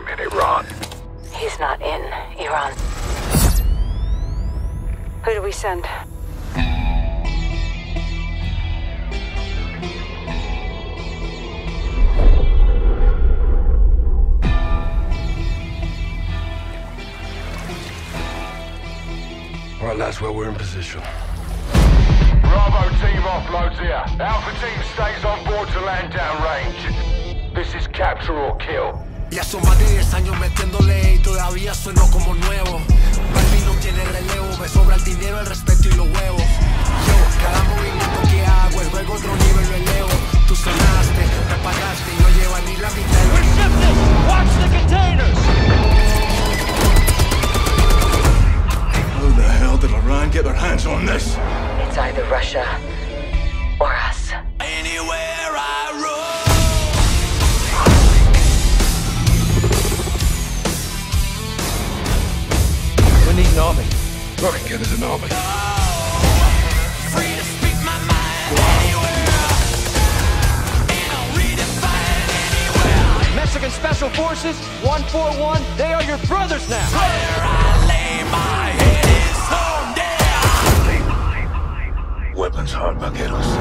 him in Iran. He's not in Iran. Who do we send? All right, lads, well, we're in position. Bravo team offloads here. Alpha team stays on board to land downrange. This is capture or kill. Ya son más de 10 años metiéndole y todavía sueno como nuevo. Balbi no tiene relevo, me sobra el dinero, el respeto y los huevos. Yo, cada movimiento que hago es luego otro nivel lo elevo. Tú sonaste, me pagaste y no lleva ni la mitad de lo We're shifting! Watch the containers! How the hell did Iran get their hands on this? It's either Russia or us. Anywhere I roam. We need an army. Fucking get us an army. Free to speak my mind anywhere. And I'll redefine anywhere. Mexican Special Forces, 141, they are your brothers now. Where I lay my head is home there. Weapons hard, vaqueros.